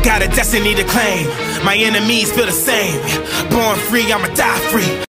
Got a destiny to claim. My enemies feel the same. Born free, I'ma die free.